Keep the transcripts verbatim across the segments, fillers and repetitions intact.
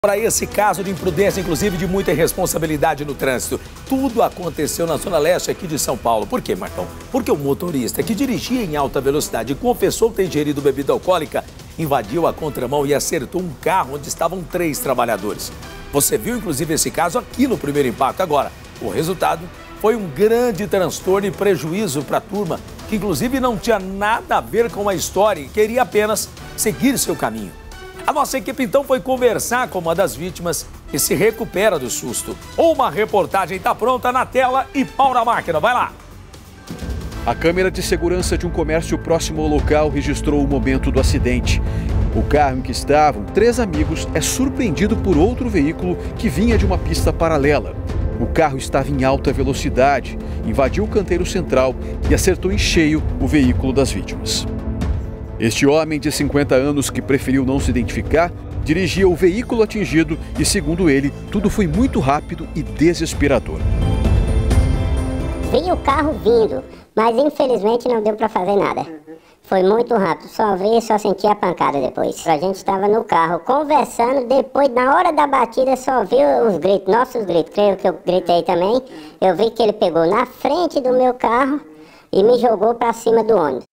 Para esse caso de imprudência, inclusive de muita irresponsabilidade no trânsito. Tudo aconteceu na Zona Leste aqui de São Paulo. Por quê, Marcão? Porque o motorista que dirigia em alta velocidade e confessou ter ingerido bebida alcoólica, invadiu a contramão e acertou um carro onde estavam três trabalhadores. Você viu, inclusive, esse caso aqui no Primeiro Impacto. Agora, o resultado foi um grande transtorno e prejuízo para a turma, que inclusive não tinha nada a ver com a história e queria apenas seguir seu caminho. A nossa equipe, então, foi conversar com uma das vítimas que se recupera do susto. Uma reportagem está pronta na tela e pau na máquina. Vai lá! A câmera de segurança de um comércio próximo ao local registrou o momento do acidente. O carro em que estavam três amigos é surpreendido por outro veículo que vinha de uma pista paralela. O carro estava em alta velocidade, invadiu o canteiro central e acertou em cheio o veículo das vítimas. Este homem de cinquenta anos, que preferiu não se identificar, dirigia o veículo atingido e, segundo ele, tudo foi muito rápido e desesperador. Vi o carro vindo, mas infelizmente não deu para fazer nada. Foi muito rápido, só vi e só senti a pancada depois. A gente estava no carro conversando, depois, na hora da batida, só vi os gritos, nossos gritos, creio que eu gritei também. Eu vi que ele pegou na frente do meu carro e me jogou para cima do ônibus.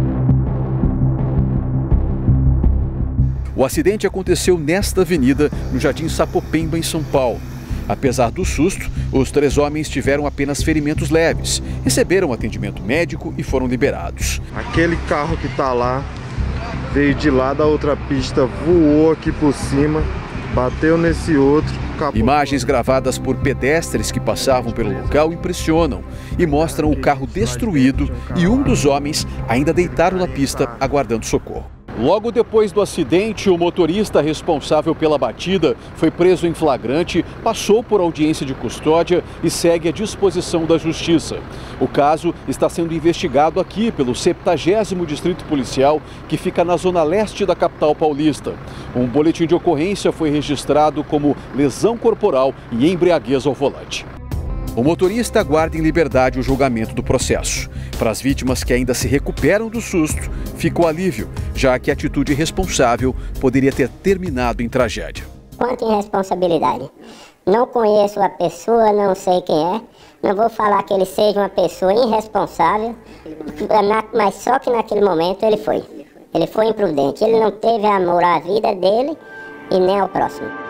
O acidente aconteceu nesta avenida, no Jardim Sapopemba, em São Paulo. Apesar do susto, os três homens tiveram apenas ferimentos leves, receberam atendimento médico e foram liberados. Aquele carro que está lá veio de lá da outra pista, voou aqui por cima, bateu nesse outro. Capotou. Imagens gravadas por pedestres que passavam pelo local impressionam e mostram o carro destruído e um dos homens ainda deitado na pista aguardando socorro. Logo depois do acidente, o motorista responsável pela batida foi preso em flagrante, passou por audiência de custódia e segue à disposição da Justiça. O caso está sendo investigado aqui pelo septagésimo Distrito Policial, que fica na zona leste da capital paulista. Um boletim de ocorrência foi registrado como lesão corporal e embriaguez ao volante. O motorista aguarda em liberdade o julgamento do processo. Para as vítimas que ainda se recuperam do susto, fica o alívio, já que a atitude irresponsável poderia ter terminado em tragédia. Quanto irresponsabilidade. Não conheço a pessoa, não sei quem é. Não vou falar que ele seja uma pessoa irresponsável, mas só que naquele momento ele foi. Ele foi imprudente. Ele não teve amor à vida dele e nem ao próximo.